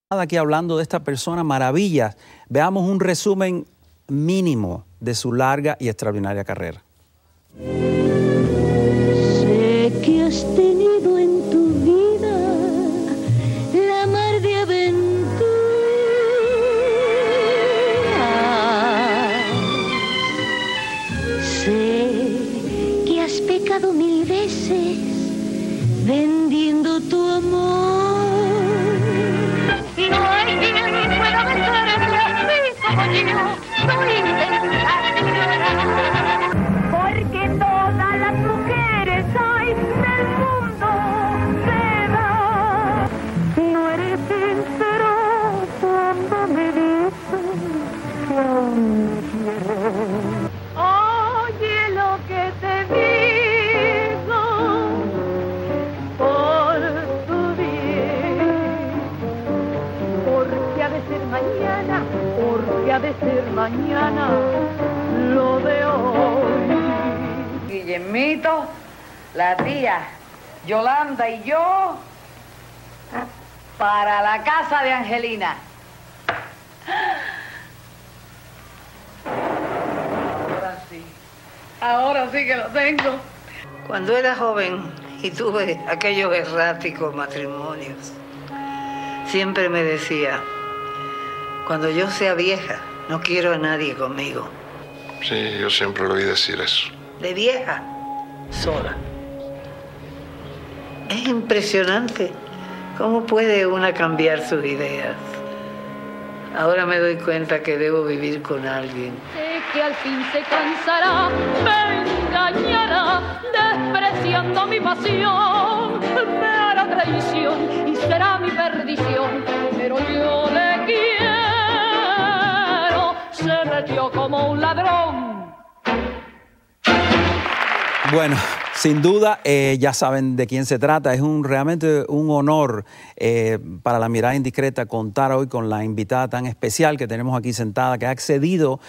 Aquí hablando de esta persona maravilla. Veamos un resumen mínimo de su larga y extraordinaria carrera. Sé que has tenido en tu vida la mar de aventura. Sé que has pecado 1000 veces vendiendo tu amor. Y no hay quien pueda besarte así como yo. Soy intentar llorar. Porque todas las mujeres hoy del mundo se van. No eres sincero cuando me dices que aún me quieres. Oye lo que te digo por tu bien. Porque ha de ser mañana, porque ha de ser mañana lo de hoy. Guillermito, la tía Yolanda y yo para la casa de Angelina. Ahora sí que lo tengo. Cuando era joven y tuve aquellos erráticos matrimonios, siempre me decía, cuando yo sea vieja, no quiero a nadie conmigo. Sí, yo siempre lo oí decir eso. De vieja, sola. Es impresionante cómo puede una cambiar sus ideas. Ahora me doy cuenta que debo vivir con alguien. Sé que al fin se cansará, me engañará, despreciando mi pasión, me hará traición y será mi perdición, pero yo le quiero, se metió como un ladrón. Bueno, sin duda, ya saben de quién se trata. Es realmente un honor para La Mirada Indiscreta contar hoy con la invitada tan especial que tenemos aquí sentada, que ha accedido,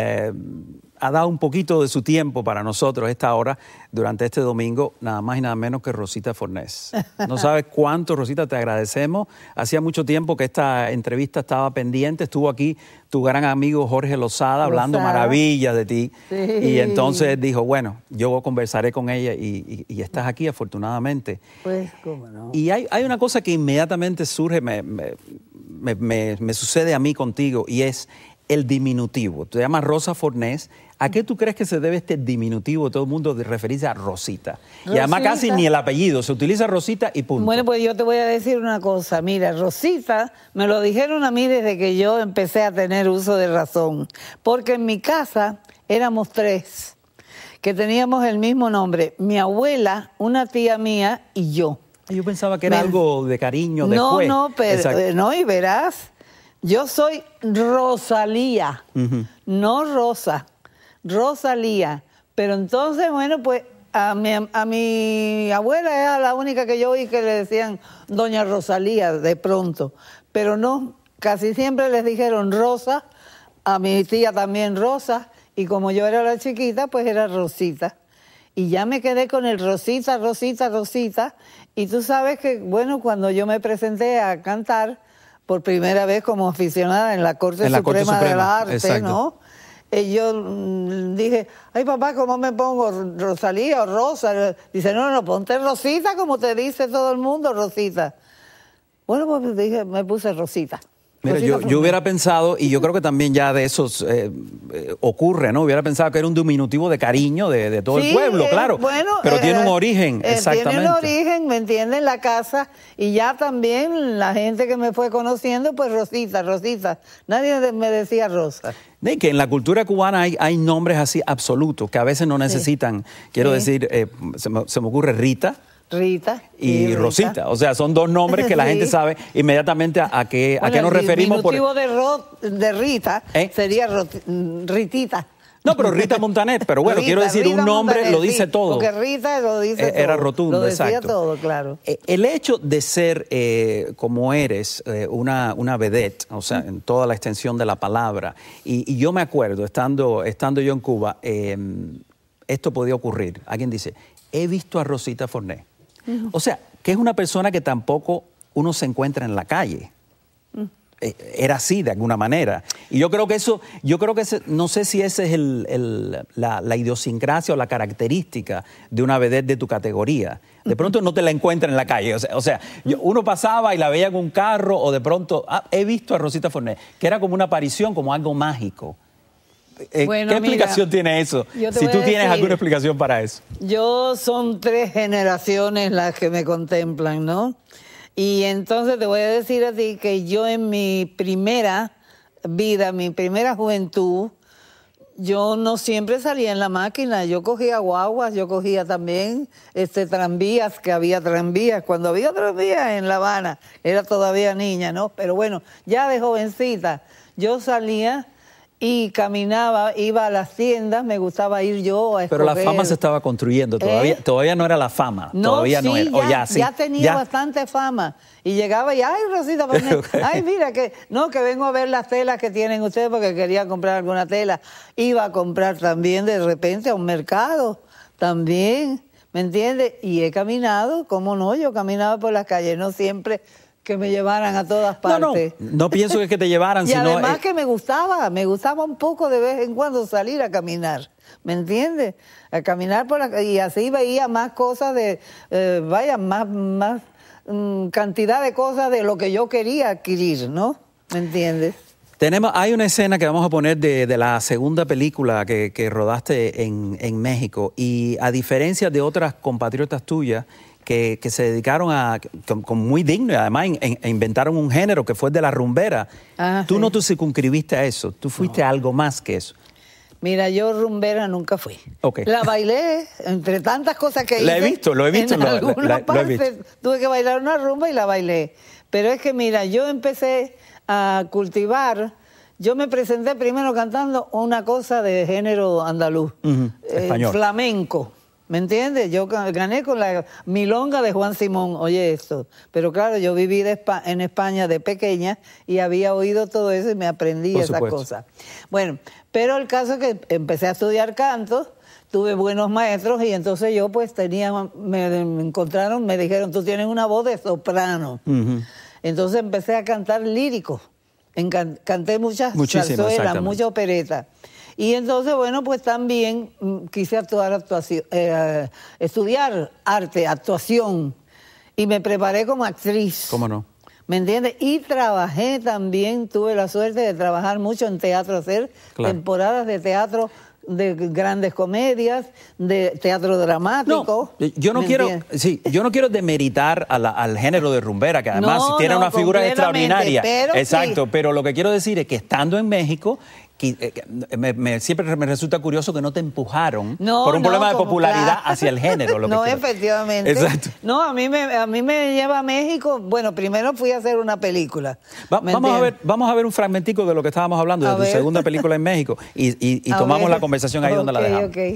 ha dado un poquito de su tiempo para nosotros esta hora durante este domingo, nada más y nada menos que Rosita Fornés. No sabes cuánto, Rosita, te agradecemos. Hacía mucho tiempo que esta entrevista estaba pendiente. Estuvo aquí tu gran amigo Jorge Lozada hablando maravillas de ti. Sí. Y entonces dijo, bueno, yo conversaré con ella y estás aquí afortunadamente. Pues, cómo no. Y hay una cosa que inmediatamente surge, me sucede a mí contigo, y es el diminutivo. Te llamas Rosa Fornés. ¿A qué tú crees que se debe este diminutivo? Todo el mundo de referirse a Rosita. Y además casi ni el apellido, se utiliza Rosita y punto. Bueno, pues yo te voy a decir una cosa. Mira, Rosita me lo dijeron a mí desde que yo empecé a tener uso de razón. Porque en mi casa éramos 3, que teníamos el mismo nombre. Mi abuela, una tía mía y yo. Yo pensaba que era algo de cariño después. No, pero no, y verás, yo soy Rosalía, no Rosa. Rosalía, pero entonces, bueno, pues a mi abuela era la única que yo oí que le decían Doña Rosalía de pronto, pero no, casi siempre les dijeron Rosa, a mi tía también Rosa, y como yo era la chiquita, pues era Rosita. Y ya me quedé con el Rosita, Rosita, Rosita, y tú sabes que, bueno, cuando yo me presenté a cantar por primera vez como aficionada en la Corte Suprema de la Arte, exacto, ¿no? Yo dije, ay papá, ¿cómo me pongo? ¿Rosalía o Rosa? Dice, no, ponte Rosita, como te dice todo el mundo, Rosita. Bueno, pues dije, me puse Rosita. Mira, yo hubiera pensado, y yo creo que también ya de eso ocurre, ¿no? Hubiera pensado que era un diminutivo de cariño de todo el pueblo, claro. Bueno, pero tiene un origen, exactamente. Tiene un origen, ¿me entienden? La casa, y ya también la gente que me fue conociendo, pues Rosita, Rosita. Nadie me decía Rosa. Y que en la cultura cubana hay nombres así absolutos, que a veces no necesitan, quiero decir, se me ocurre Rita y Rosita. O sea, son 2 nombres que la gente sabe inmediatamente a qué nos referimos. El diminutivo de Rita sería Ritita. No, pero Rita Montaner, pero bueno, quiero decir, un nombre Montaner, lo dice todo. Porque Rita lo dice todo. Era rotundo, lo decía exacto. todo, claro. El hecho de ser, como eres, una vedette, o sea, en toda la extensión de la palabra, y yo me acuerdo, estando yo en Cuba, esto podía ocurrir. Alguien dice, he visto a Rosita Fornés. O sea, que es una persona que tampoco uno se encuentra en la calle. era así de alguna manera. Y yo creo que no sé si esa es la idiosincrasia o la característica de una vedette de tu categoría. De pronto no te la encuentran en la calle. O sea, uno pasaba y la veía en un carro o de pronto, he visto a Rosita Fornés, que era como una aparición, como algo mágico. Bueno, ¿Qué explicación tiene eso? Si tú tienes alguna explicación para eso. Son 3 generaciones las que me contemplan, ¿no? Y entonces te voy a decir a ti que yo en mi primera vida, mi primera juventud, yo no siempre salía en la máquina. Yo cogía guaguas, yo cogía también tranvías, que había tranvías. Cuando había tranvías en La Habana, era todavía niña, ¿no? Pero bueno, ya de jovencita, yo salía y caminaba, iba a las tiendas, me gustaba ir yo a escoger. Pero la fama se estaba construyendo, todavía no era la fama, todavía no era. Ya tenía bastante fama. Y llegaba y, ay, Rosita, ay, mira, que vengo a ver las telas que tienen ustedes porque quería comprar alguna tela. Iba a comprar también de repente a un mercado, también, ¿me entiendes? Y he caminado, ¿cómo no? Yo caminaba por las calles, no siempre que me llevaran a todas partes. No pienso que te llevaran, y sino... además que me gustaba un poco de vez en cuando salir a caminar, ¿me entiendes? A caminar y así veía más cosas más cantidad de cosas de lo que yo quería adquirir, ¿no? ¿Me entiendes? Hay una escena que vamos a poner de la segunda película que rodaste en México, y a diferencia de otras compatriotas tuyas, que se dedicaron con muy digno, y además inventaron un género que fue el de la rumbera. Tú no te circunscribiste a eso, tú fuiste a algo más que eso. Mira, yo rumbera nunca fui. Okay. La bailé, entre tantas cosas que hice. Lo he visto. En alguna parte tuve que bailar una rumba y la bailé. Pero es que, mira, yo empecé a cultivar. Yo me presenté primero cantando una cosa de género andaluz, español, flamenco. ¿Me entiendes? Yo gané con la milonga de Juan Simón, oye esto. Pero claro, yo viví en España de pequeña y había oído todo eso y me aprendí esas cosas. Bueno, pero el caso es que empecé a estudiar canto, tuve buenos maestros y entonces yo pues me dijeron, tú tienes una voz de soprano. Entonces empecé a cantar lírico. Canté muchas zarzuelas, mucha opereta. Y entonces, bueno, pues también quise estudiar arte, actuación, y me preparé como actriz. ¿Cómo no? ¿Me entiendes? Y trabajé también, tuve la suerte de trabajar mucho en teatro, hacer temporadas de teatro, de grandes comedias, de teatro dramático. No, yo no quiero demeritar al género de rumbera, que además tiene una figura extraordinaria. Exacto, pero lo que quiero decir es que estando en México, siempre me resulta curioso que no te empujaron por un problema de popularidad hacia el género. Efectivamente. Exacto. No, a mí me lleva a México. Bueno, primero fui a hacer una película. Vamos a ver un fragmentico de lo que estábamos hablando, de tu segunda película en México, y tomamos la conversación ahí donde la dejamos. Okay.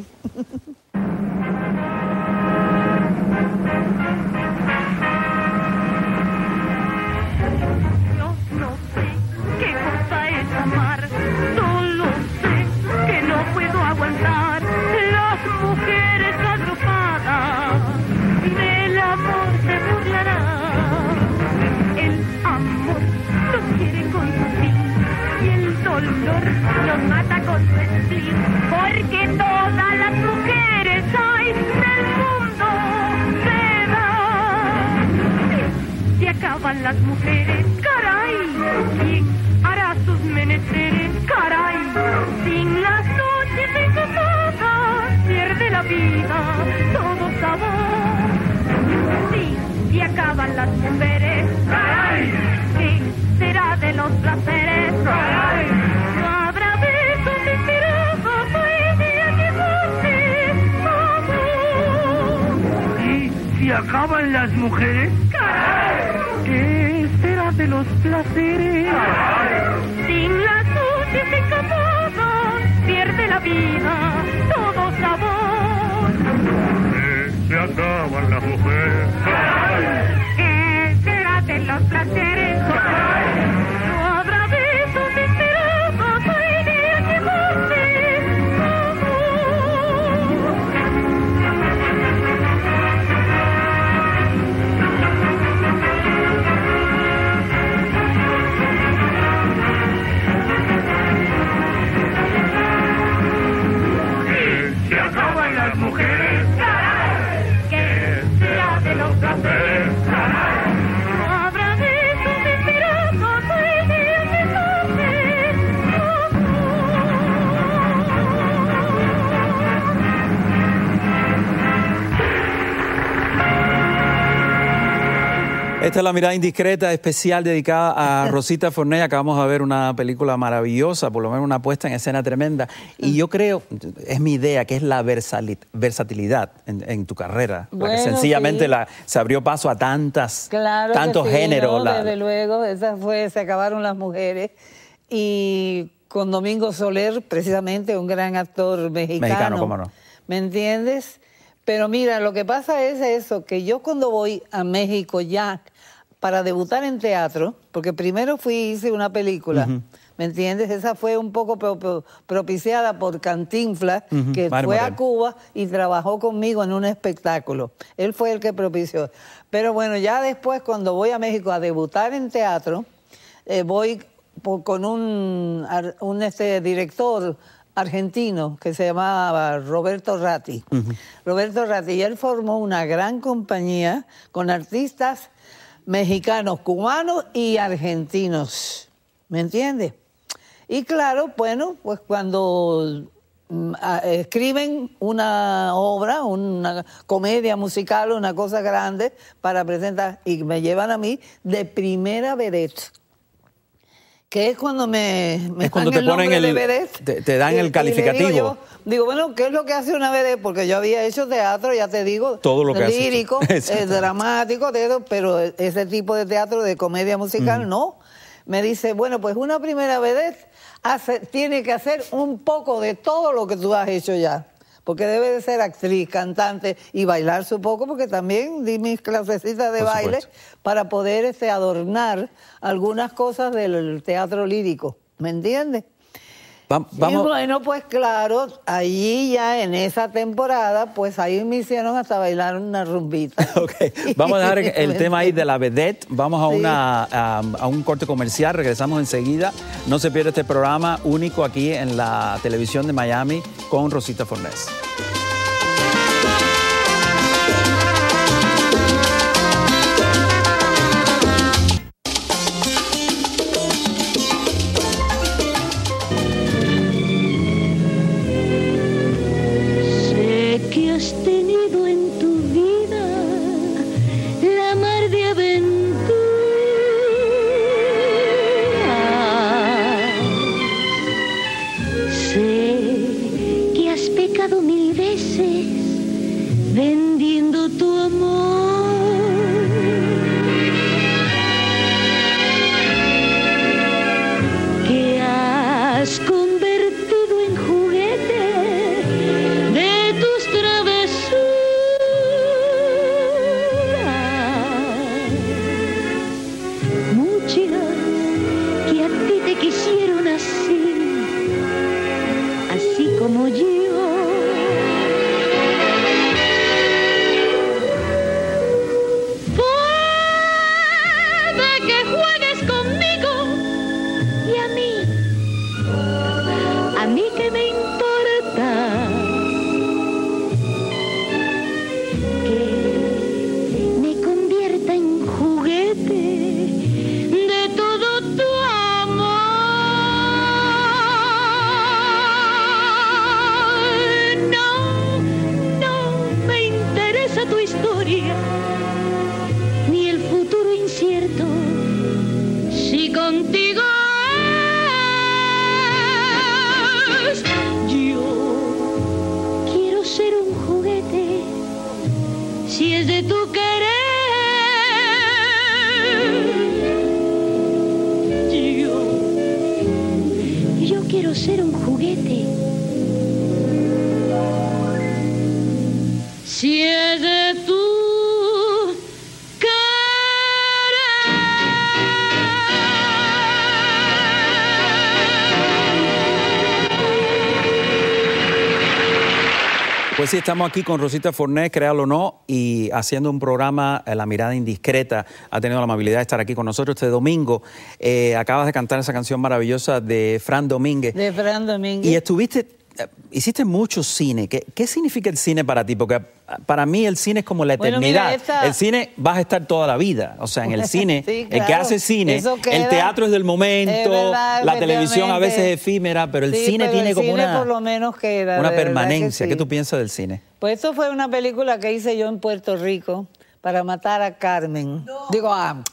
Nos mata con su espíritu, porque todas las mujeres hay del mundo se dan. Se acaban las mujeres, caray, ¿quién hará sus menesteres? Caray, sin las noches encantadas pierde la vida todo sabor. Sí, se acaban las mujeres, caray, ¿qué será de los placeres? Caray, ¿y acaban las mujeres? ¡Caray! ¿Qué será de los placeres? ¡Caray! Sin las noches escapadas pierde la vida todo sabor. Se acaban las mujeres. ¡Caray! ¿Qué será de los placeres? ¡Caray! No habrá besos esperados, hay días que pase amor. Esta es La Mirada Indiscreta, especial dedicada a Rosita Fornés. Acabamos de ver una película maravillosa, por lo menos una puesta en escena tremenda. Y yo creo, es mi idea, que es la versatilidad en tu carrera. Bueno, la que sencillamente sí. se abrió paso a tantos Claro que sí, géneros. ¿no? Desde luego, se acabaron las mujeres. Y con Domingo Soler, precisamente, un gran actor mexicano. Mexicano, cómo no. ¿Me entiendes? Pero mira, lo que pasa es eso, que yo cuando voy a México ya para debutar en teatro, porque primero hice una película, ¿me entiendes? Esa fue un poco propiciada por Cantinflas, que Mario fue a Moreno. Cuba y trabajó conmigo en un espectáculo. Él fue el que propició. Pero bueno, ya después cuando voy a México a debutar en teatro, voy con un director argentino que se llamaba Roberto Ratti. Roberto Ratti, y él formó una gran compañía con artistas mexicanos, cubanos y argentinos. ¿Me entiendes? Y claro, bueno, pues cuando escriben una obra, una comedia musical, una cosa grande para presentar, y me llevan a mí de primera vedette. Que es cuando Es cuando te dan ponen nombre de vedette. te dan el calificativo. Y le digo, bueno, ¿qué es lo que hace una vedette? Porque yo había hecho teatro, ya te digo, Todo lo que has hecho. lírico, dramático, pero ese tipo de teatro de comedia musical no. Me dice, bueno, pues una primera vedette tiene que hacer un poco de todo lo que tú has hecho ya. Porque debe de ser actriz, cantante y bailar su poco, porque también di mis clasecitas de Por baile supuesto. para poder adornar algunas cosas del teatro lírico. ¿Me entiendes? Vamos. Y bueno, pues claro, allí ya en esa temporada, pues ahí me hicieron hasta bailar una rumbita. Ok, vamos a dejar el tema ahí de la vedette. Vamos a, Sí. a un corte comercial, regresamos enseguida. No se pierda este programa único aquí en la televisión de Miami con Rosita Fornés. Sé que has tenido en tu vida la mar de aventuras. Sé que has pecado 1000 veces vendiendo tu amor. Que has convertido en juguete de tus travesuras. Muchas que a ti te quisieron así como yo. Puede que juegues conmigo y a mí que me importa que me convierta en juguete de todo tu amor. No me interesa tu historia ni el futuro incierto. Si contigo es, yo quiero ser un juguete. Si es de tu querer, yo quiero ser un juguete. Si es de tu Pues sí, estamos aquí con Rosita Fornés, créalo o no, y haciendo un programa, La Mirada Indiscreta. Ha tenido la amabilidad de estar aquí con nosotros este domingo. Acabas de cantar esa canción maravillosa de Fran Domínguez. De Fran Domínguez. Y hiciste mucho cine. ¿Qué significa el cine para ti? Porque para mí el cine es como la Bueno, eternidad. mira, El cine vas a estar toda la vida. O sea, en el cine, Sí, el que claro. hace cine, Eso queda. el teatro es del momento, Es verdad, la televisión a veces efectivamente. es efímera, pero el Sí, cine pero tiene el como cine por lo menos queda, una de verdad que permanencia. sí. ¿Qué tú piensas del cine? Pues esto fue una película que hice yo en Puerto Rico para matar a Carmen. Digo,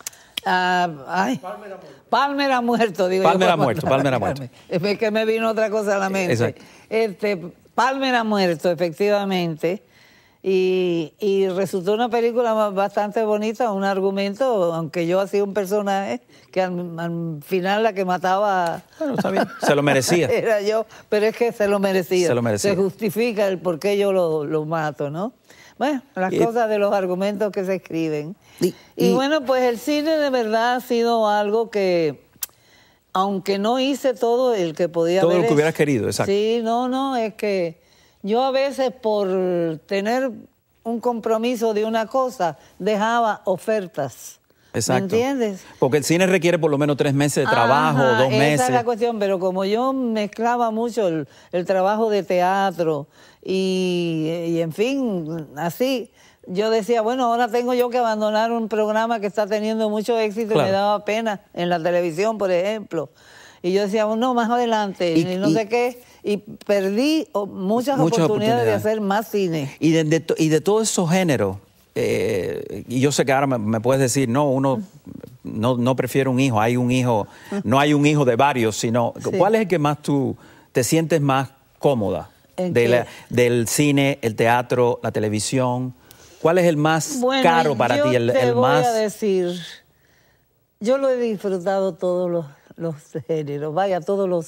Palmer ha muerto. Digo, Palmer yo, ha muerto, Palmer ha muerto. Es que me vino otra cosa a la mente. Exacto. Palmer ha muerto, efectivamente. Y resultó una película bastante bonita, un argumento, aunque yo hacía un personaje que al final la que mataba... Bueno, está bien, se lo merecía. Era yo, pero es que se lo merecía. Se lo merecía. Se justifica el por qué yo lo mato, ¿no? Bueno, las cosas de los argumentos que se escriben. Y bueno, pues el cine de verdad ha sido algo que, aunque no hice todo el que podía haber... Todo lo que hubieras querido, exacto. Sí, no, es que... Yo a veces por tener un compromiso de una cosa dejaba ofertas. Exacto. ¿Me entiendes? Porque el cine requiere por lo menos 3 meses de trabajo, 2 meses. Esa es la cuestión, pero como yo mezclaba mucho el trabajo de teatro y en fin, así, yo decía, bueno, ahora tengo yo que abandonar un programa que está teniendo mucho éxito. Claro. Y me daba pena en la televisión, por ejemplo. Y yo decía, no, más adelante, y no sé qué. Y perdí muchas oportunidades de hacer más cine. Y de todos esos géneros, y yo sé que ahora me puedes decir, no, uno no prefiere un hijo, hay un hijo, no hay un hijo de varios, sino, sí. ¿Cuál es el que más tú te sientes más cómoda? Del cine, el teatro, la televisión. ¿Cuál es el más caro para ti? Te voy a decir, yo lo he disfrutado todos los géneros, vaya, todos los...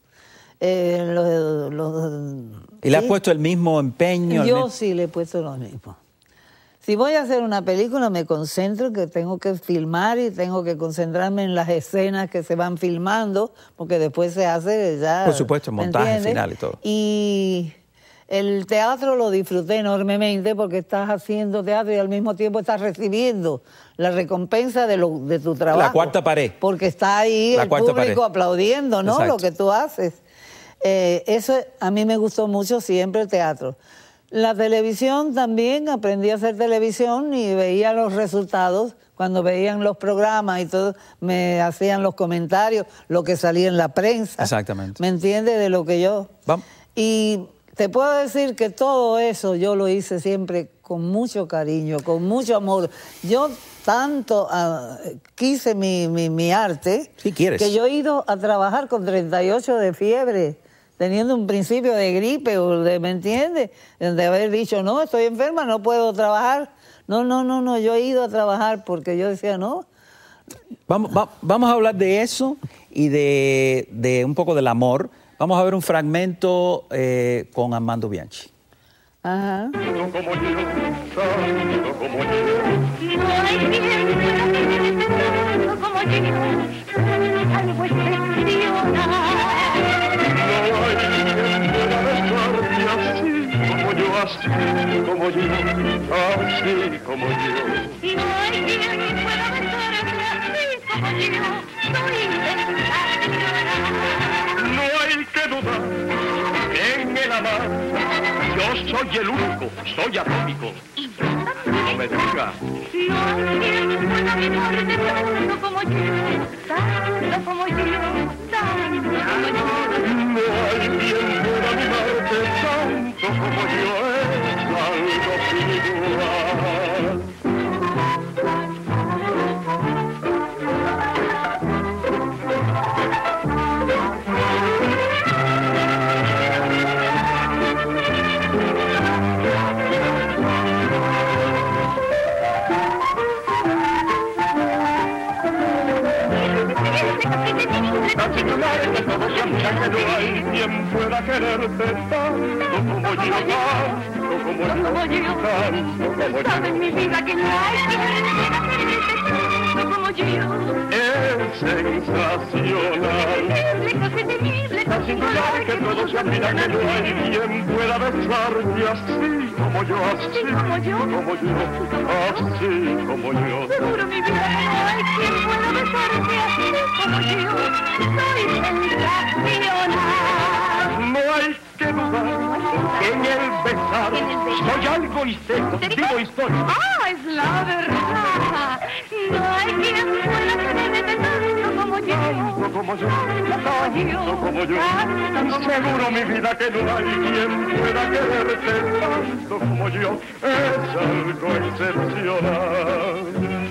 ¿Y le has puesto el mismo empeño? Yo sí le he puesto lo mismo. Si voy a hacer una película, me concentro que tengo que filmar y tengo que concentrarme en las escenas que se van filmando, porque después se hace ya... Por supuesto, montaje final y todo. Y el teatro lo disfruté enormemente porque estás haciendo teatro y al mismo tiempo estás recibiendo la recompensa de tu trabajo. La cuarta pared. Porque está ahí el público aplaudiendo, ¿no? Exacto. Lo que tú haces. Eso a mí me gustó mucho siempre el teatro. La televisión también, aprendí a hacer televisión y veía los resultados. Cuando veían los programas y todo, me hacían los comentarios, lo que salía en la prensa. Exactamente. ¿Me entiendes? De lo que yo... Vamos. Y te puedo decir que todo eso yo lo hice siempre con mucho cariño, con mucho amor. Yo tanto quise mi arte, sí, ¿quieres? Que yo he ido a trabajar con 38 de fiebre, teniendo un principio de gripe, ¿me entiendes? De haber dicho, no, estoy enferma, no puedo trabajar. No, yo he ido a trabajar porque yo decía, no. Vamos a hablar de eso y de un poco del amor. Vamos a ver un fragmento con Armando Bianchi. Ajá. No como yo, tanto como yo. No hay quien pueda quererte tanto como yo, algo excepcional. No hay quien pueda besarte así como yo, así como yo, así como yo. No hay quien pueda besarte así como yo, soy sensacional. No hay que dudar que en el amar yo soy el único, soy atómico. No me digas. No hay quien pueda besarte tanto como yo, tanto como yo, tanto como yo. No hay quien pueda mimarte tanto como yo, es algo sin igual. No hay quien pueda quererte tanto como yo, tanto como yo, tanto como yo. Sabes mi vida que no hay quien pueda quererte tanto como yo. Es sensacional, Lejos es temible, tan singular que todos se admiran que no hay quien pueda besarte así como yo, así como yo, así como yo. Seguro mi vida que no hay quien pueda besarte así como yo. Soy sensacional. No hay que dudar que en el besar soy algo histérico, digo histórico. Ah, es la verdad. No hay quien pueda quererte tanto como yo. tanto como yo, seguro mi vida que no hay quien pueda quererte tanto como yo, es algo excepcional.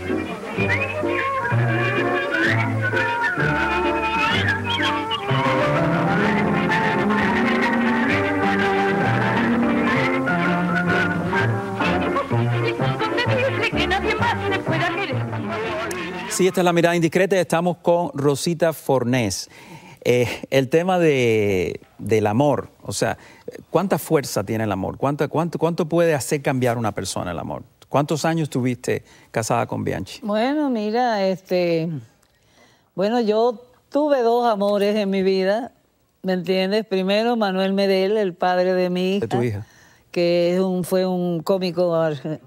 Sí, esta es La Mirada Indiscreta. Estamos con Rosita Fornés. El tema del amor, o sea, ¿cuánta fuerza tiene el amor? ¿Cuánto puede hacer cambiar una persona el amor? ¿Cuántos años estuviste casada con Bianchi? Bueno, mira, bueno, yo tuve dos amores en mi vida, ¿me entiendes? Primero, Manuel Medel, el padre de mi hija. ¿De tu hija? Que fue un cómico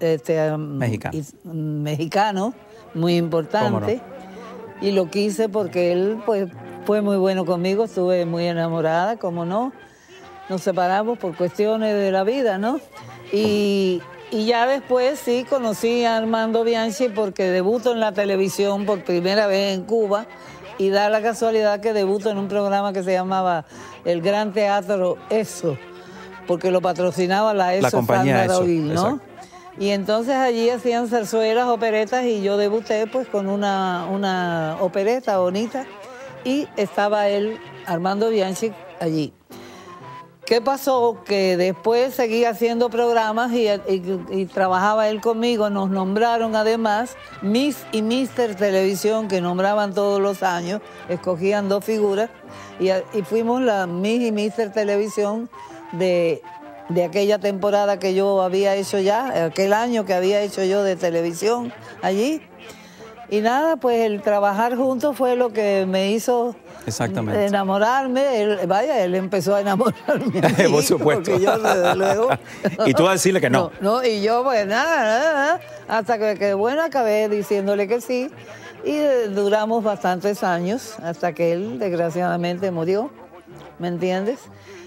mexicano muy importante. ¿Cómo no? Y lo quise porque él pues fue muy bueno conmigo, estuve muy enamorada, como no. Nos separamos por cuestiones de la vida, ¿no? Y ya después sí conocí a Armando Bianchi porque debuto en la televisión por primera vez en Cuba y da la casualidad que debuto en un programa que se llamaba El Gran Teatro ESO, porque lo patrocinaba la ESO, la compañía ESO, ¿no? Exacto. Y entonces allí hacían zarzuelas, operetas, y yo debuté pues con una opereta bonita y estaba él, Armando Bianchi, allí. ¿Qué pasó? Que después seguí haciendo programas y trabajaba él conmigo. Nos nombraron además Miss y Mister Televisión, que nombraban todos los años, escogían dos figuras y fuimos la Miss y Mister Televisión de aquella temporada que yo había hecho ya, aquel año que había hecho yo de televisión allí. Y nada, pues el trabajar juntos fue lo que me hizo enamorarme. Él empezó a enamorarme a mí, por supuesto. Porque yo, desde luego... Y tú a decirle que no. No, y yo pues nada, hasta que bueno, acabé diciéndole que sí. Y duramos bastantes años, hasta que él desgraciadamente murió, ¿me entiendes?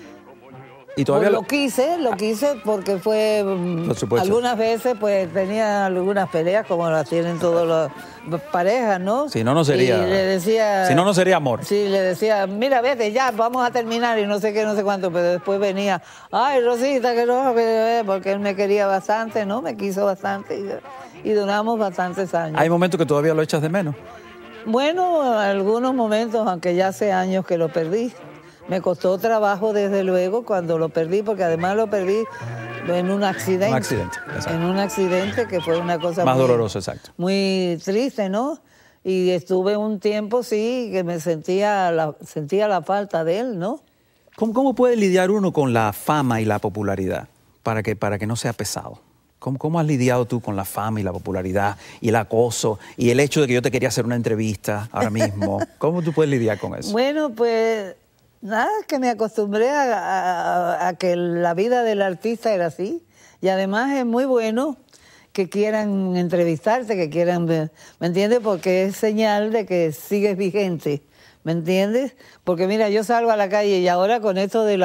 Y todavía pues lo quise porque fue algunas veces pues tenía algunas peleas como las tienen todas las parejas, ¿no? Si no, no sería. Y le decía, si no, no sería amor. Sí, le decía, mira, vete, ya, vamos a terminar y no sé qué, no sé cuánto, pero después venía, ay, Rosita, que no, porque él me quería bastante, ¿no? Me quiso bastante y duramos bastantes años. ¿Hay momentos que todavía lo echas de menos? Bueno, algunos momentos, aunque ya hace años que lo perdí. Me costó trabajo, desde luego, cuando lo perdí, porque además lo perdí en un accidente. Un accidente, exacto. En un accidente que fue una cosa más dolorosa, exacto. Muy triste, ¿no? Y estuve un tiempo, sí, que me sentía la falta de él, ¿no? ¿Cómo puede lidiar uno con la fama y la popularidad para que no sea pesado? ¿Cómo has lidiado tú con la fama y la popularidad y el acoso y el hecho de que yo te quería hacer una entrevista ahora mismo? ¿Cómo tú puedes lidiar con eso? Bueno, pues... Nada, que me acostumbré a que la vida del artista era así. Y además es muy bueno que quieran entrevistarte, que quieran ver, ¿me entiendes? Porque es señal de que sigues vigente, ¿me entiendes? Porque mira, yo salgo a la calle y ahora con esto de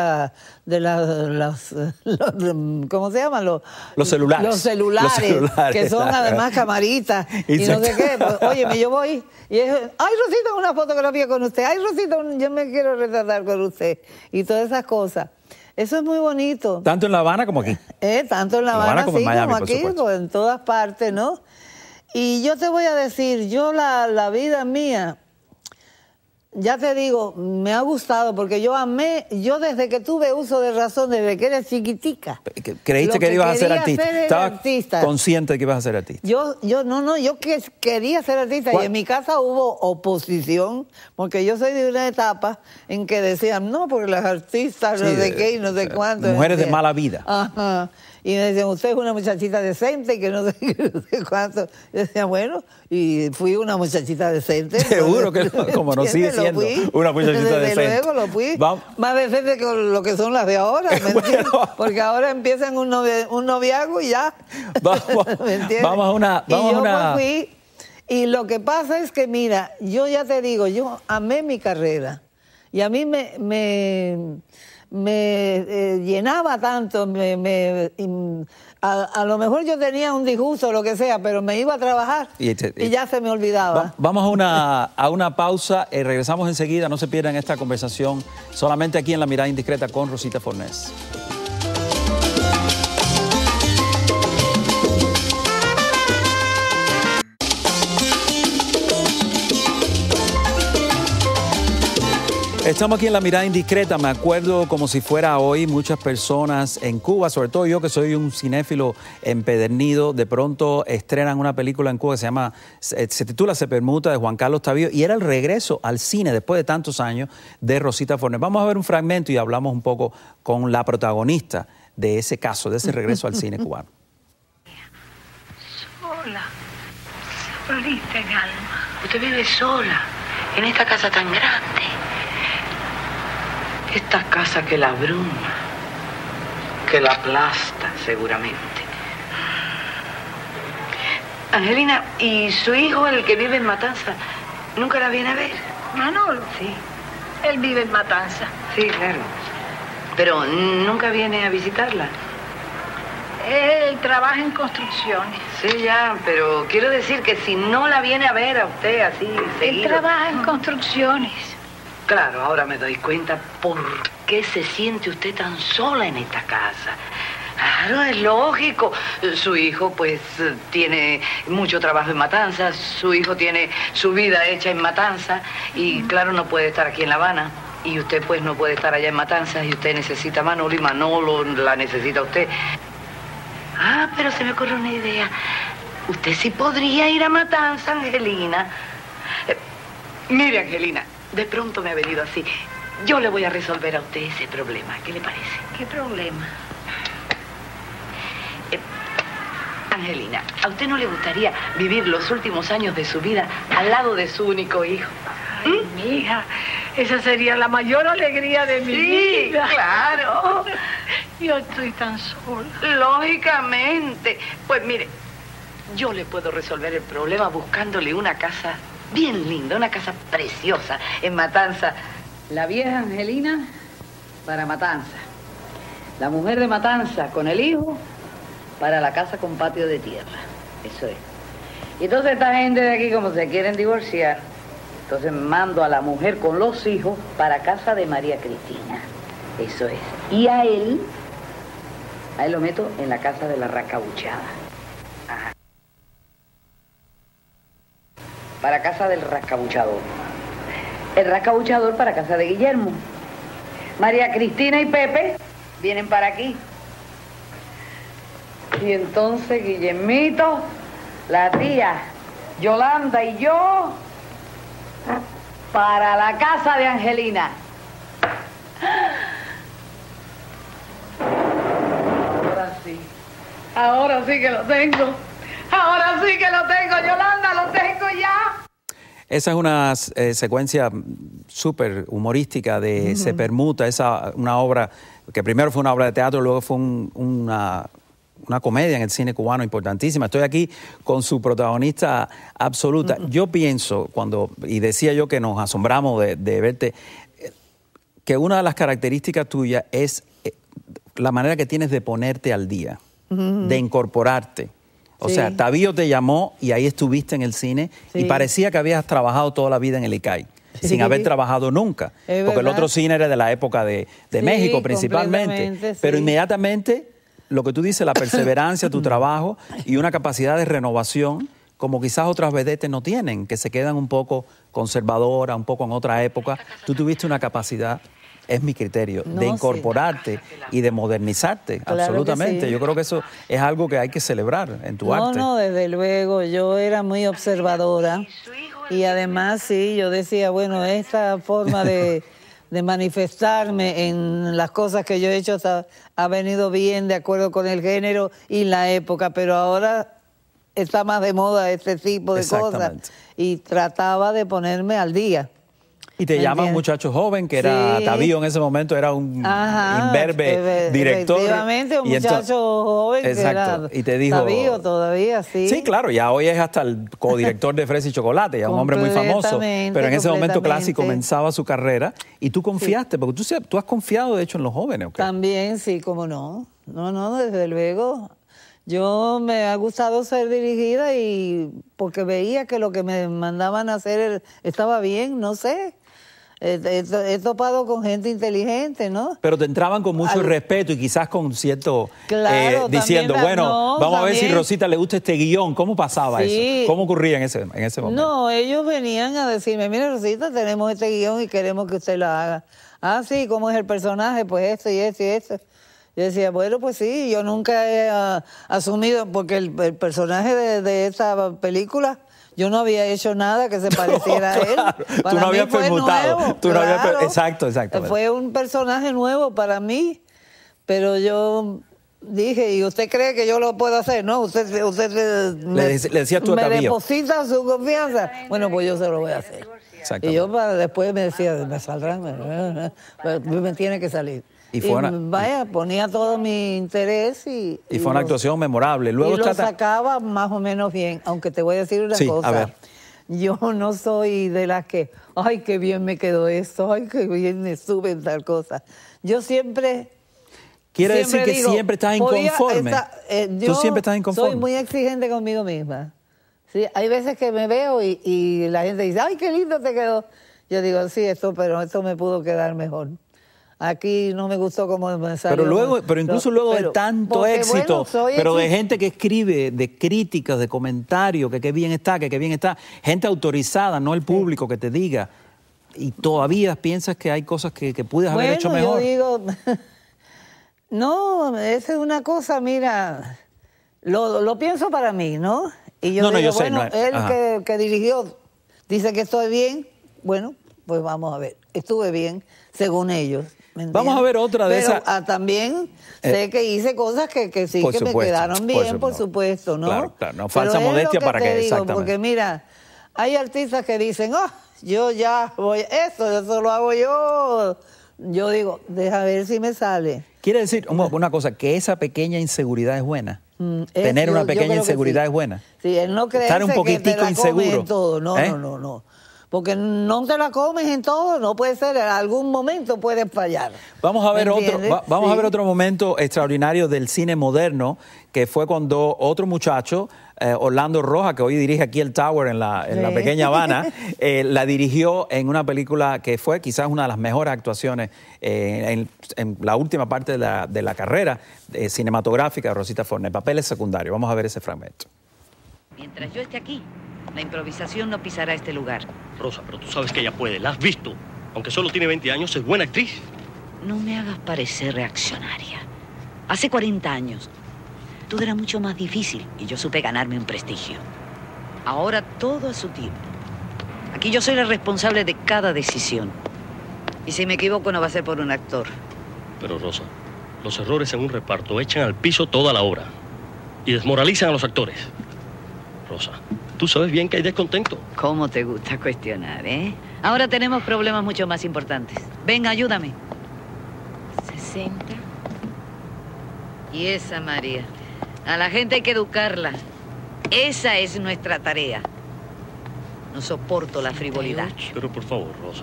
¿cómo se llaman? Los celulares. Los celulares, que son además camaritas y no sé qué. Pues, óyeme, yo voy y es, ay, Rosita, una fotografía con usted. Ay, Rosita, yo me quiero retratar con usted. Y todas esas cosas. Eso es muy bonito. Tanto en La Habana como aquí. Tanto en La Habana como en Miami, como aquí, pues, en todas partes, ¿no? Y yo te voy a decir, yo la vida mía... Ya te digo, me ha gustado porque yo desde que tuve uso de razón, desde que era chiquitica. ¿Creíste que ibas a ser artista? ¿Estabas artista. consciente de que ibas a ser artista? Yo quería ser artista. Y en mi casa hubo oposición, porque yo soy de una etapa en que decían, no, porque las artistas, no sé qué y no sé cuánto. Mujeres de mala vida. Ajá. Y me decían, usted es una muchachita decente y que no sé qué, no sé cuánto. Yo decía, bueno, y fui una muchachita decente. Seguro que no, como no sigue siendo una muchachita decente. Desde luego lo fui. Más decente que lo que son las de ahora, ¿me entiendes? Porque ahora empiezan un noviazgo y ya. Vamos a una... Pues fui, y lo que pasa es que, mira, yo ya te digo, yo amé mi carrera. Y a mí me llenaba tanto, a lo mejor yo tenía un disgusto o lo que sea, pero me iba a trabajar y ya se me olvidaba. Vamos a una pausa, regresamos enseguida, no se pierdan esta conversación solamente aquí en La Mirada Indiscreta con Rosita Fornés. Estamos aquí en La Mirada Indiscreta. Me acuerdo como si fuera hoy, muchas personas en Cuba, sobre todo yo que soy un cinéfilo empedernido, de pronto estrenan una película en Cuba que se titula Se Permuta, de Juan Carlos Tavío, y era el regreso al cine después de tantos años de Rosita Fornés. Vamos a ver un fragmento y hablamos un poco con la protagonista de ese caso, de ese regreso al cine cubano. Sola, solita en alma. Usted vive sola, en esta casa tan grande. Esta casa que la abruma, que la aplasta seguramente. Angelina, ¿y su hijo, el que vive en Matanza, nunca la viene a ver? Manolo. Sí. Él vive en Matanza. Sí, claro. Pero nunca viene a visitarla. Él trabaja en construcciones. Sí, ya, pero quiero decir que si no la viene a ver a usted así seguido... Él trabaja en construcciones. Claro, ahora me doy cuenta por qué se siente usted tan sola en esta casa. Claro, es lógico. Su hijo, pues, tiene mucho trabajo en Matanza. Su hijo tiene su vida hecha en Matanza. Y, claro, no puede estar aquí en La Habana. Y usted, pues, no puede estar allá en Matanza. Y usted necesita a Manolo y Manolo la necesita a usted. Ah, pero se me ocurre una idea. Usted sí podría ir a Matanza, Angelina. Mire, Angelina, de pronto me ha venido así. Yo le voy a resolver a usted ese problema. ¿Qué le parece? ¿Qué problema? Angelina, ¿a usted no le gustaría vivir los últimos años de su vida al lado de su único hijo? Ay, mi hija, esa sería la mayor alegría de mi vida. Sí, claro. Yo estoy tan sola. Lógicamente. Pues mire, yo le puedo resolver el problema buscándole una casa bien linda, una casa preciosa en Matanza. La vieja Angelina para Matanza. La mujer de Matanza con el hijo para la casa con patio de tierra. Eso es. Y entonces esta gente de aquí, como se quieren divorciar, entonces mando a la mujer con los hijos para casa de María Cristina. Eso es. Y a él lo meto en la casa de la Rascabuchada. Ajá. Para casa del rascabuchador. El rascabuchador para casa de Guillermo. María Cristina y Pepe vienen para aquí. Y entonces Guillermito, la tía Yolanda y yo para la casa de Angelina. Ahora sí que lo tengo. Ahora sí que lo tengo, Yolanda, lo tengo ya. Esa es una secuencia súper humorística de Se Permuta, una obra que primero fue una obra de teatro, luego fue una comedia en el cine cubano importantísima. Estoy aquí con su protagonista absoluta. Yo pienso, y decía yo que nos asombramos de verte, que una de las características tuyas es la manera que tienes de ponerte al día, de incorporarte. O sea, Tavío te llamó y ahí estuviste en el cine y parecía que habías trabajado toda la vida en el ICAI, sin haber trabajado nunca. Porque el otro cine era de la época de México principalmente. Pero inmediatamente, lo que tú dices, la perseverancia, tu trabajo y una capacidad de renovación, como quizás otras vedetes no tienen, que se quedan un poco conservadoras, un poco en otra época. Tú tuviste una capacidad, es mi criterio, de incorporarte y de modernizarte, claro, absolutamente. Yo creo que eso es algo que hay que celebrar en tu arte. No, desde luego, yo era muy observadora y además yo decía, bueno, esta forma de manifestarme en las cosas que yo he hecho ha venido bien de acuerdo con el género y la época, pero ahora está más de moda este tipo de cosas y trataba de ponerme al día. Y te ¿Me llama un entiendes? muchacho joven que era Sí. Tavío en ese momento, era un Ajá, imberbe director. Efectivamente, un Y muchacho entonces- joven exacto, que era y te dijo... Tavío todavía, sí. Sí, claro, ya hoy es hasta el codirector de Fresa y Chocolate, ya un hombre muy famoso. Completamente, Pero en ese momento Classy completamente. comenzaba su carrera y tú confiaste, porque tú has confiado de hecho en los jóvenes, ¿ok? También, sí, cómo no. No, desde luego. Yo me ha gustado ser dirigida y porque veía que lo que me mandaban a hacer estaba bien, no sé. He topado con gente inteligente, ¿no? Pero te entraban con mucho Al- respeto y quizás con cierto... Claro, diciendo, también, bueno, no, vamos a ver si también. Rosita le gusta este guión. ¿Cómo pasaba Sí. eso? ¿Cómo ocurría en ese momento? No, ellos venían a decirme, mire Rosita, tenemos este guión y queremos que usted lo haga. Ah, sí, ¿cómo es el personaje? Pues esto y esto y esto. Yo decía, bueno, pues sí, yo nunca he asumido, porque el personaje de esta película, yo no había hecho nada que se pareciera a él. Claro, tú Para no mí habías fue permutado, nuevo, tú no habías claro. exacto. Fue un personaje nuevo para mí, pero yo dije, ¿y usted cree que yo lo puedo hacer? No, usted Le decías tú a me Tavío. deposita su confianza. Bueno, pues yo se lo voy a hacer. Y yo después me decía, me saldrán, me tiene que salir. Y fue una- vaya, ponía todo mi interés y Y fue una actuación memorable. Luego y lo trata- sacaba más o menos bien, aunque te voy a decir una Sí, cosa. a ver. Yo no soy de las que, ay, qué bien me quedó esto, ay, qué bien me sube en tal cosa. Yo siempre... Quiere decir siempre que digo, siempre estás podía inconforme. estar- Tú yo siempre estás inconforme. soy muy exigente conmigo misma. Sí, hay veces que me veo y la gente dice, ay, qué lindo te quedó. Yo digo, sí, pero esto me pudo quedar mejor. Aquí no me gustó cómo me salió. Pero incluso luego de Pero- tanto porque, éxito, bueno, soy pero de exi- gente que escribe, de críticas, de comentarios, que qué bien está, que qué bien está, gente autorizada, no el público que te diga, y todavía piensas que hay cosas que pudieras haber hecho mejor. Yo digo, no, esa es una cosa, mira, lo pienso para mí, ¿no? Y yo No, digo, yo sé, bueno, no es- él ajá. que dirigió dice que estoy bien, bueno, pues vamos a ver, estuve bien, según ellos. ¿me Vamos entiendes? a ver otra de Pero, esas. También sé que hice cosas que sí por que me supuesto, quedaron por bien, supuesto. por supuesto, ¿no? Claro, no Pero falsa es lo modestia para te que, digo, exactamente. porque mira, hay artistas que dicen, oh, yo ya voy, eso lo hago yo. Yo digo, deja ver si me sale. Quiere decir una cosa, que esa pequeña inseguridad es buena. Es- Tener una yo pequeña creo que inseguridad sí. es buena. Sí, él no cree Estar un que te poquitico la comes inseguro. en todo. No, ¿Eh? no. Porque no te la comes en todo, no puede ser, en algún momento puedes fallar. Vamos a ver ¿Me otro, entiendes? vamos a Sí. ver otro momento extraordinario del cine moderno, que fue cuando otro muchacho, Orlando Rojas, que hoy dirige aquí el Tower en la Sí. pequeña Habana, la dirigió en una película que fue quizás una de las mejores actuaciones en la última parte de la carrera cinematográfica de Rosita Fornés, papeles secundarios. Vamos a ver ese fragmento. Mientras yo esté aquí, la improvisación no pisará este lugar. Rosa, pero tú sabes que ella puede, la has visto. Aunque solo tiene 20 años, es buena actriz. No me hagas parecer reaccionaria. Hace 40 años, todo era mucho más difícil y yo supe ganarme un prestigio. Ahora todo a su tiempo. Aquí yo soy la responsable de cada decisión. Y si me equivoco no va a ser por un actor. Pero Rosa, los errores en un reparto echan al piso toda la obra y desmoralizan a los actores. Rosa, tú sabes bien que hay descontento. ¿Cómo te gusta cuestionar, eh? Ahora tenemos problemas mucho más importantes. Venga, ayúdame. 60. Y esa, María. A la gente hay que educarla. Esa es nuestra tarea. No soporto la frivolidad. Pero por favor, Rosa.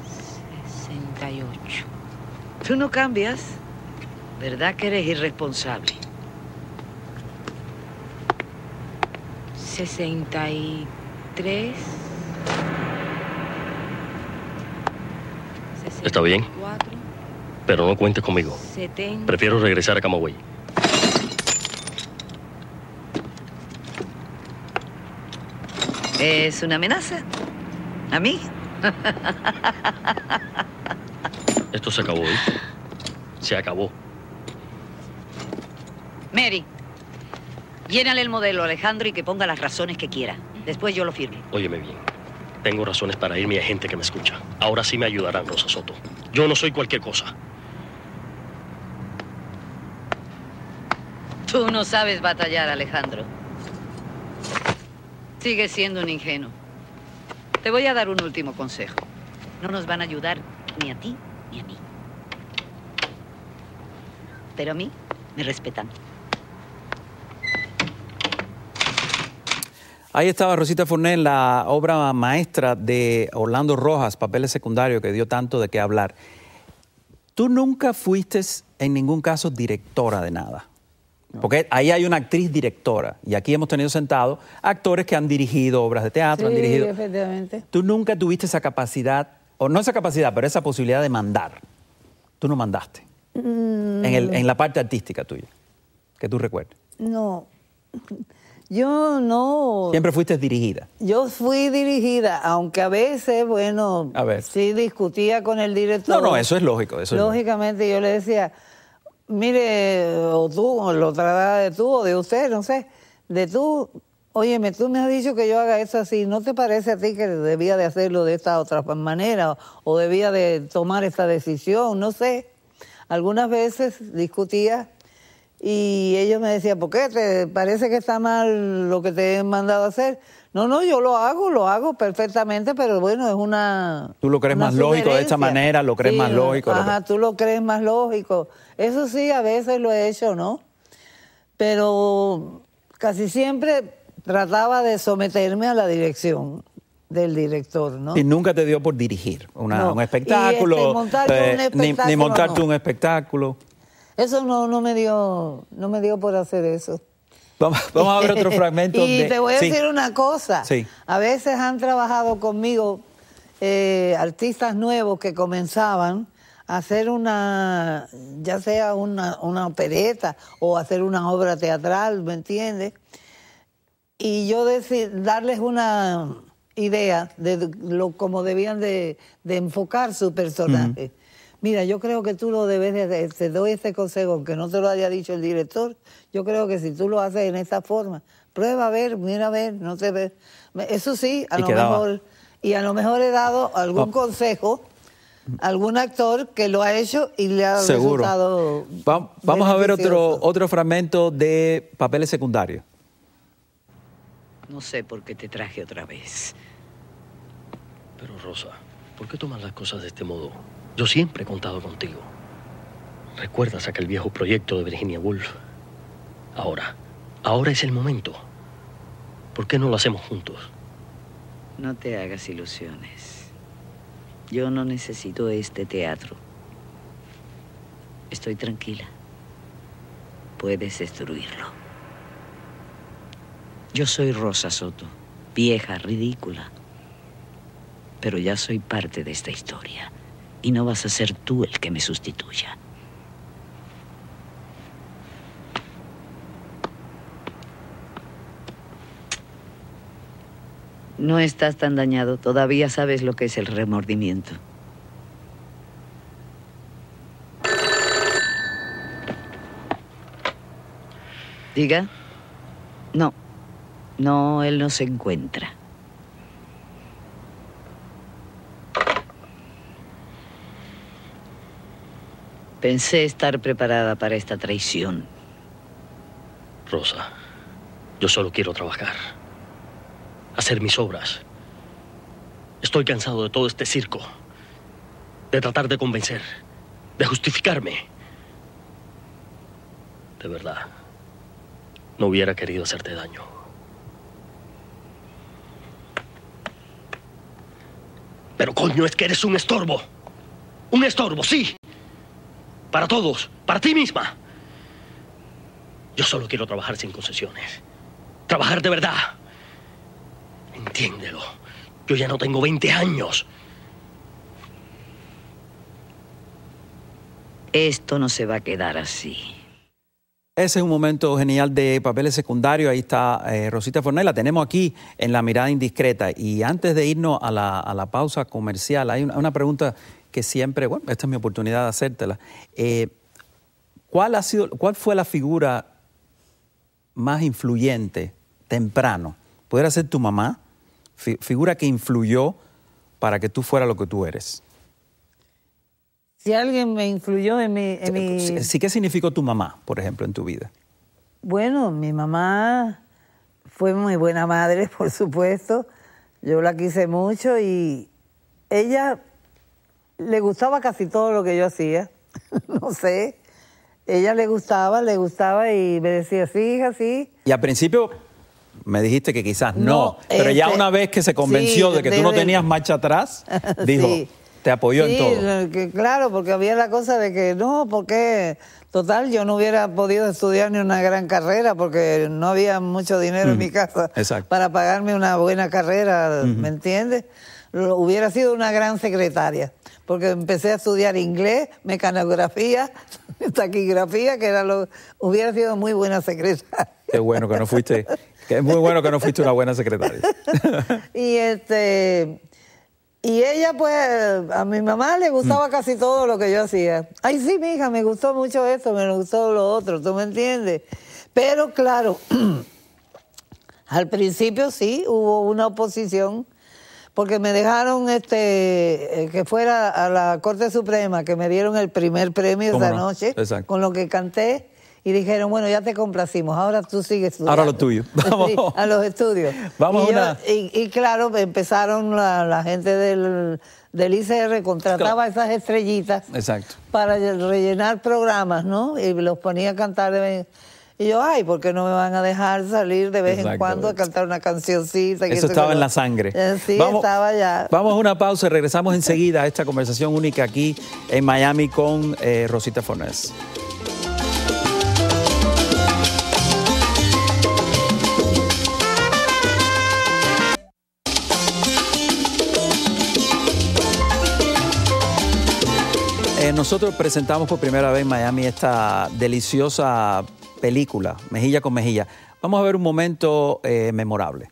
68. Tú no cambias. ¿Verdad que eres irresponsable? 63. Está bien, 64, pero no cuentes conmigo. 70. Prefiero regresar a Camagüey. ¿Es una amenaza? ¿A mí? Esto se acabó, ¿viste? Se acabó. Mary, llénale el modelo a Alejandro y que ponga las razones que quiera. Después yo lo firmo. Óyeme bien. Tengo razones para irme y hay gente que me escucha. Ahora sí me ayudarán, Rosa Soto. Yo no soy cualquier cosa. Tú no sabes batallar, Alejandro. Sigues siendo un ingenuo. Te voy a dar un último consejo. no nos van a ayudar ni a ti ni a mí. Pero a mí me respetan. Ahí estaba Rosita Forné en la obra maestra de Orlando Rojas, Papeles Secundarios, que dio tanto de qué hablar. Tú nunca fuiste en ningún caso directora de nada. No. Porque ahí hay una actriz directora. Y aquí hemos tenido sentados actores que han dirigido obras de teatro, sí, han dirigido. Efectivamente. Tú nunca tuviste esa capacidad, o no esa capacidad, pero esa posibilidad de mandar. Tú no mandaste. En la parte artística tuya, que tú recuerdes. No. Yo no... Siempre fuiste dirigida. Yo fui dirigida, aunque a veces, bueno, sí discutía con el director. No, eso es lógico. Lógicamente yo le decía, mire, o tú, o lo trataba de tú, o de usted, no sé, de tú, óyeme, tú me has dicho que yo haga eso así, ¿no te parece a ti que debía de hacerlo de esta otra manera, o debía de tomar esta decisión? No sé. Algunas veces discutía. Y ellos me decían, ¿por qué? ¿Te parece que está mal lo que te he mandado a hacer? No, yo lo hago perfectamente, pero bueno, es una... ¿Tú lo crees más lógico de esta manera? ¿Lo crees más lógico? Ajá, tú lo crees más lógico. Eso sí, a veces lo he hecho, ¿no? Pero casi siempre trataba de someterme a la dirección del director, ¿no? Y nunca te dio por dirigir un espectáculo, ni montarte un espectáculo. Eso no me dio por hacer eso. Vamos a ver otro fragmento. Y te voy a decir una cosa. Sí. A veces han trabajado conmigo artistas nuevos que comenzaban a hacer ya sea una opereta o hacer una obra teatral, ¿me entiendes? Y yo darles una idea de cómo debían de enfocar su personaje. Mira, yo creo que tú lo debes de... Te doy este consejo, aunque no te lo haya dicho el director. Yo creo que si tú lo haces en esta forma, prueba a ver, mira a ver, no te ves. Eso sí, a lo mejor he dado algún consejo a algún actor que lo ha hecho y le ha resultado... Vamos a ver otro fragmento de Papeles Secundarios. No sé por qué te traje otra vez. Pero Rosa, ¿por qué tomas las cosas de este modo? Yo siempre he contado contigo. ¿Recuerdas aquel viejo proyecto de Virginia Woolf? Ahora es el momento. ¿Por qué no lo hacemos juntos? No te hagas ilusiones. Yo no necesito este teatro. Estoy tranquila. Puedes destruirlo. Yo soy Rosa Soto, vieja, ridícula. Pero ya soy parte de esta historia. Y no vas a ser tú el que me sustituya. No estás tan dañado. Todavía sabes lo que es el remordimiento. ¿Diga? No, él no se encuentra. Pensé estar preparada para esta traición. Rosa, yo solo quiero trabajar. Hacer mis obras. Estoy cansado de todo este circo. De tratar de convencer. De justificarme. De verdad, no hubiera querido hacerte daño. Pero coño, es que eres un estorbo. Un estorbo, sí. Para todos, para ti misma. Yo solo quiero trabajar sin concesiones. Trabajar de verdad. Entiéndelo. Yo ya no tengo 20 años. Esto no se va a quedar así. Ese es un momento genial de Papeles Secundarios. Ahí está Rosita Forné. La tenemos aquí en La Mirada Indiscreta. Y antes de irnos a la pausa comercial, hay una pregunta que siempre, bueno, esta es mi oportunidad de hacértela. ¿Cuál fue la figura más influyente temprano? ¿Pudiera ser tu mamá? Figura que influyó para que tú fueras lo que tú eres. Si alguien me influyó en mi... Sí, ¿qué significó tu mamá, por ejemplo, en tu vida? Bueno, mi mamá fue muy buena madre, por supuesto. Yo la quise mucho y ella le gustaba casi todo lo que yo hacía. No sé. Ella le gustaba y me decía, sí, hija, sí. Y al principio me dijiste que quizás no, pero ya una vez que se convenció sí, de que tú no tenías marcha atrás, dijo, sí. te apoyó en todo. Sí, claro, porque había la cosa de que no, porque total yo no hubiera podido estudiar ni una gran carrera porque no había mucho dinero en mi casa para pagarme una buena carrera, ¿me entiendes? Hubiera sido una gran secretaria, porque empecé a estudiar inglés, mecanografía, taquigrafía, hubiera sido muy buena secretaria. Qué bueno que no fuiste, que es muy bueno que no fuiste una buena secretaria. Y ella, pues, a mi mamá le gustaba casi todo lo que yo hacía. Ay, sí, mija, me gustó mucho esto, me gustó lo otro, ¿tú me entiendes? Pero claro, al principio sí, hubo una oposición, porque me dejaron que fuera a la Corte Suprema, que me dieron el primer premio esa noche, con lo que canté, y dijeron, bueno, ya te complacimos, ahora tú sigues estudiando. Ahora lo tuyo. Vamos. Sí, a los estudios. Vamos y claro, empezaron la gente del ICR, contrataba esas estrellitas para rellenar programas, ¿no? Y los ponía a cantar de vez. Y yo, ay, ¿por qué no me van a dejar salir de vez en cuando a cantar una cancioncita? Eso estaba en la sangre. Sí, estaba ya. Vamos a una pausa y regresamos enseguida a esta conversación única aquí en Miami con Rosita Fornés. Nosotros presentamos por primera vez en Miami esta deliciosa película, Mejilla con Mejilla. Vamos a ver un momento memorable.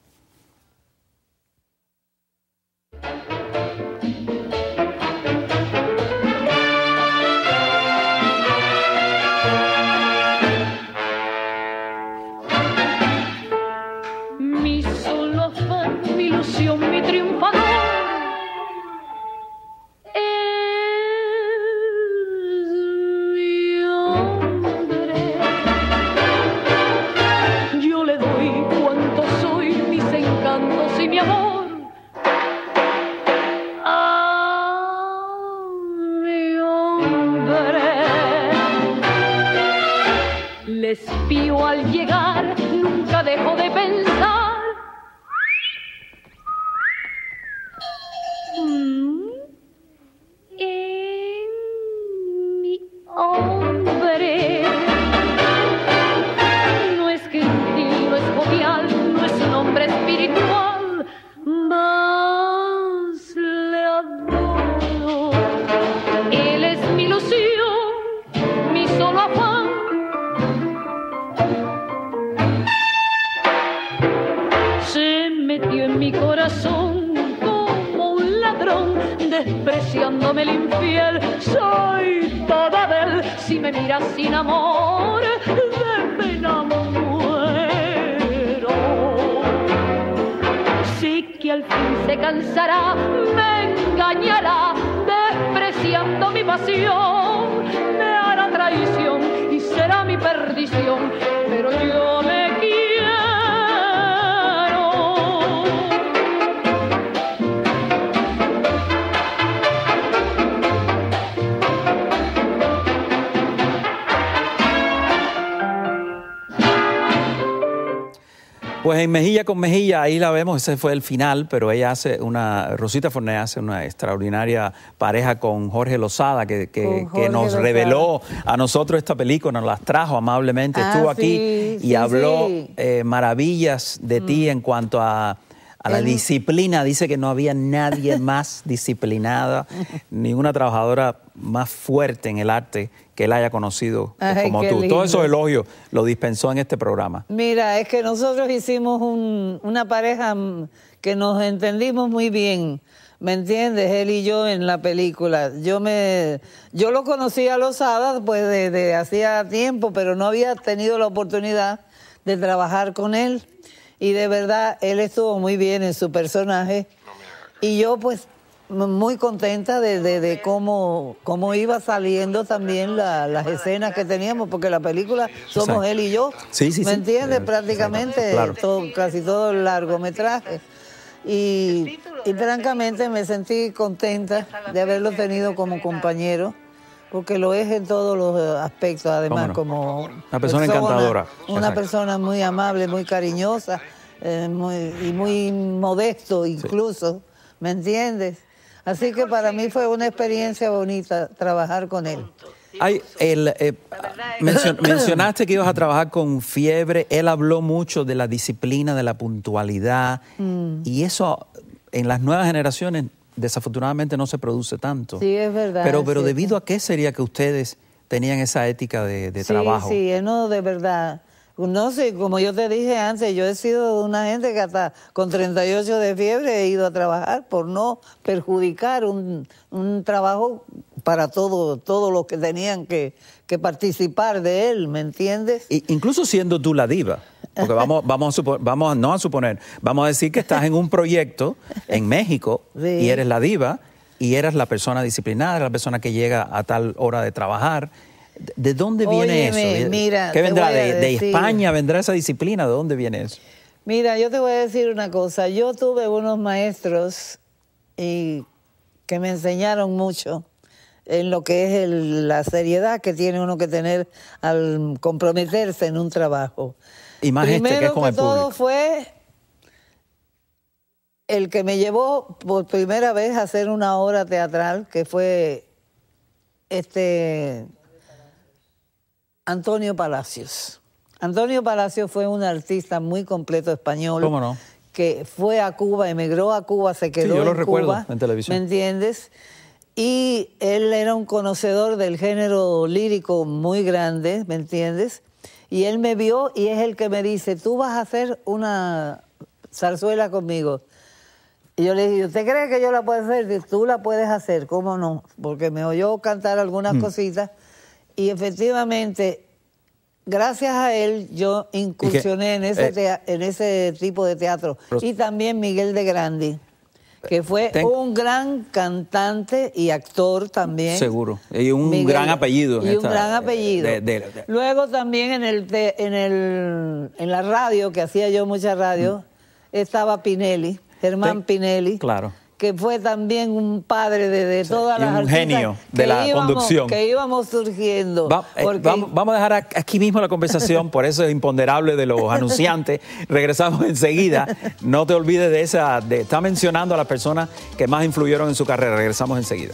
Mi solo afán, mi ilusión, mi triunfador. Les espío al llegar, nunca dejo de pensar. En mi hombre. No es gentil, no es jovial, no es un hombre espiritual, mas le adoro. Él es mi ilusión, mi solo afán. Metió en mi corazón como un ladrón, despreciándome el infiel. Soy toda de él, si me miras sin amor, de pena muero. Sí que al fin se cansará, me engañará, despreciando mi pasión, me hará traición y será mi perdición, pero yo le quiero. Pues en Mejilla con Mejilla, ahí la vemos, ese fue el final, pero ella Rosita Fornés hace una extraordinaria pareja con Jorge Lozada, que nos reveló a nosotros esta película, nos las trajo amablemente, estuvo aquí y habló maravillas de ti en cuanto a la disciplina. Dice que no había nadie más disciplinada, ni una trabajadora más fuerte en el arte que él haya conocido como tú. Lindo. Todos esos elogios lo dispensó en este programa. Mira, es que nosotros hicimos una pareja que nos entendimos muy bien, ¿me entiendes? Él y yo en la película. Yo lo conocí a Lozada pues de hacía tiempo, pero no había tenido la oportunidad de trabajar con él. Y de verdad, él estuvo muy bien en su personaje. Y yo pues muy contenta de cómo iba saliendo también las escenas que teníamos, porque la película somos él y yo, ¿me entiendes? Prácticamente casi todo el largometraje. Y Y francamente me sentí contenta de haberlo tenido como compañero, porque lo es en todos los aspectos, además, no, como una persona encantadora. Una Exacto. persona muy amable, muy cariñosa, y muy modesto incluso, ¿me entiendes? Así que para mí fue una experiencia bonita trabajar con él. Mencionaste que ibas a trabajar con Fiebre. Él habló mucho de la disciplina, de la puntualidad, y eso en las nuevas generaciones desafortunadamente no se produce tanto. Sí, es verdad. Pero ¿debido a qué sería que ustedes tenían esa ética de trabajo? Sí, no, de verdad. No sé, como yo te dije antes, yo he sido una gente que hasta con 38 de fiebre he ido a trabajar por no perjudicar un trabajo para todos los que tenían que participar de él, ¿me entiendes? Incluso siendo tú la diva, porque vamos a decir que estás en un proyecto en México y eres la diva y eres la persona disciplinada, la persona que llega a tal hora de trabajar. ¿De dónde viene eso? Mira, ¿Qué vendrá? ¿De decir, España vendrá esa disciplina? ¿De dónde viene eso? Mira, yo te voy a decir una cosa. Yo tuve unos maestros que me enseñaron mucho en lo que es la seriedad que tiene uno que tener al comprometerse en un trabajo. Y más que es con el público. Todo fue el que me llevó por primera vez a hacer una obra teatral, que fue Antonio Palacios. Antonio Palacios fue un artista muy completo español. ¿Cómo no? Que fue a Cuba, emigró a Cuba, se quedó en Cuba. Sí, yo lo recuerdo en televisión. ¿Me entiendes? Y él era un conocedor del género lírico muy grande, ¿me entiendes? Y él me vio y es el que me dice, tú vas a hacer una zarzuela conmigo. Y yo le dije, ¿usted cree que yo la puedo hacer? Dice, tú la puedes hacer, ¿cómo no? Porque me oyó cantar algunas cositas. Y efectivamente, gracias a él, yo incursioné en ese tipo de teatro. Y también Miguel de Grandi, que fue un gran cantante y actor también. Seguro. Y un gran apellido. Y un gran apellido. Luego también en la radio, que hacía yo mucha radio, estaba Pinelli, Germán Pinelli. Claro. Que fue también un padre de todas las artistas. Un genio de la conducción. Que íbamos surgiendo. Vamos a dejar aquí mismo la conversación, por eso es imponderable de los anunciantes. Regresamos enseguida. No te olvides de estar mencionando a las personas que más influyeron en su carrera. Regresamos enseguida.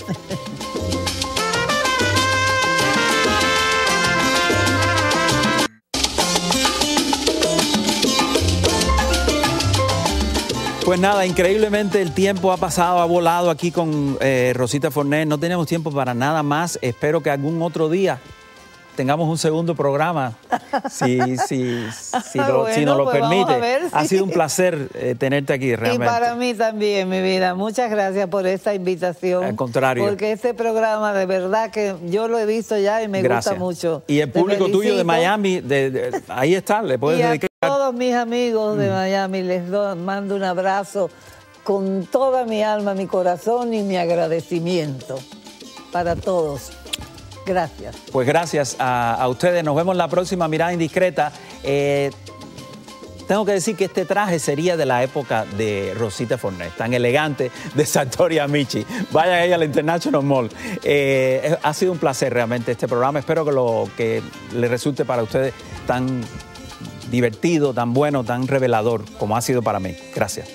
Pues nada, increíblemente el tiempo ha pasado, ha volado aquí con Rosita Fornés. No tenemos tiempo para nada más. Espero que algún otro día tengamos un segundo programa, si nos lo permite. Ha sido un placer tenerte aquí, realmente. Y para mí también, mi vida. Muchas gracias por esta invitación. Al contrario. Porque este programa, de verdad que yo lo he visto ya y me gusta mucho. Y el público tuyo de Miami, ahí está, le puedes dedicar. A todos mis amigos de Miami les mando un abrazo con toda mi alma, mi corazón y mi agradecimiento para todos. Gracias. Pues gracias a ustedes. Nos vemos en la próxima Mirada Indiscreta. Tengo que decir que este traje sería de la época de Rosita Fornés, tan elegante, de Sartori Amici. Vayan ahí al International Mall. Ha sido un placer realmente este programa. Espero que les resulte para ustedes tan divertido, tan bueno, tan revelador como ha sido para mí. Gracias.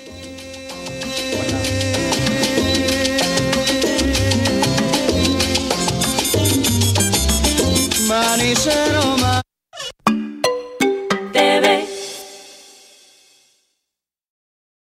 Manicero